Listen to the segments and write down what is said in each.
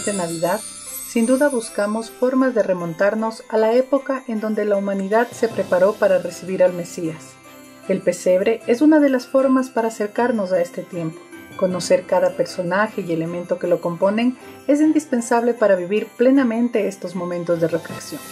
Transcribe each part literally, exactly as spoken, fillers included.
mes de Navidad, sin duda buscamos formas de remontarnos a la época en donde la humanidad se preparó para recibir al Mesías. El pesebre es una de las formas para acercarnos a este tiempo. Conocer cada personaje y elemento que lo componen es indispensable para vivir plenamente estos momentos de reflexión.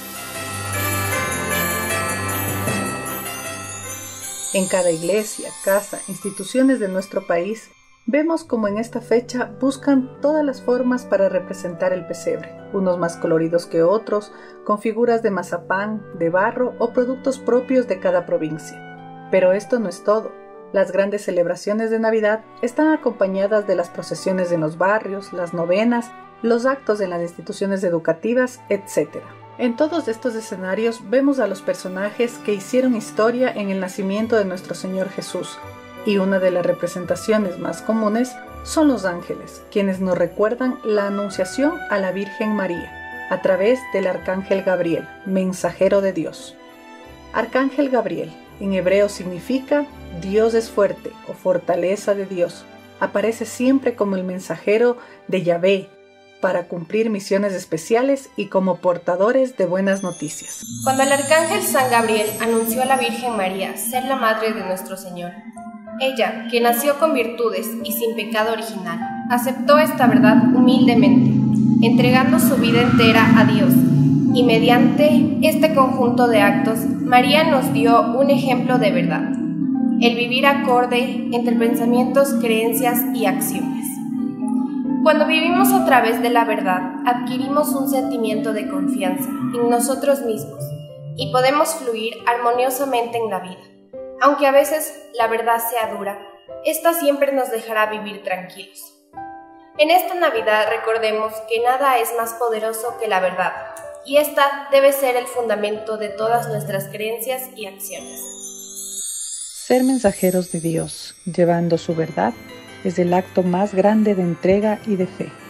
En cada iglesia, casa, instituciones de nuestro país, vemos como en esta fecha buscan todas las formas para representar el pesebre, unos más coloridos que otros, con figuras de mazapán, de barro o productos propios de cada provincia. Pero esto no es todo. Las grandes celebraciones de Navidad están acompañadas de las procesiones en los barrios, las novenas, los actos en las instituciones educativas, etcétera. En todos estos escenarios vemos a los personajes que hicieron historia en el nacimiento de nuestro Señor Jesús, y una de las representaciones más comunes son los ángeles, quienes nos recuerdan la anunciación a la Virgen María, a través del Arcángel Gabriel, mensajero de Dios. Arcángel Gabriel, en hebreo significa Dios es fuerte o fortaleza de Dios. Aparece siempre como el mensajero de Yahvé, para cumplir misiones especiales y como portadores de buenas noticias. Cuando el arcángel San Gabriel anunció a la Virgen María ser la madre de nuestro Señor, ella, que nació con virtudes y sin pecado original, aceptó esta verdad humildemente, entregando su vida entera a Dios, y mediante este conjunto de actos, María nos dio un ejemplo de verdad, el vivir acorde entre pensamientos, creencias y acciones. Cuando vivimos a través de la verdad, adquirimos un sentimiento de confianza en nosotros mismos y podemos fluir armoniosamente en la vida. Aunque a veces la verdad sea dura, esta siempre nos dejará vivir tranquilos. En esta Navidad recordemos que nada es más poderoso que la verdad, y esta debe ser el fundamento de todas nuestras creencias y acciones. Ser mensajeros de Dios, llevando su verdad, es el acto más grande de entrega y de fe.